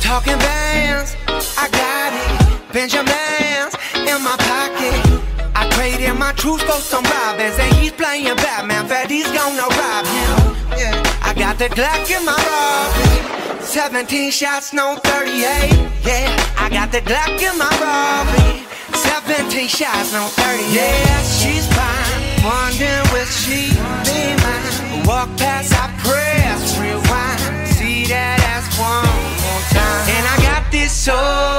Talking bands, I got it. Benjamins in my pocket. I traded my truth for some robbers, and he's playing Batman. Freddy's gonna rob him. Yeah. I got the Glock in my robbery. 17 shots, no 38. Yeah, I got the Glock in my robbery. 17 shots, no 38. Yeah, she's fine. Wondering will she be mine? Walk past, I press rewind. See that ass one more time. And I got this soul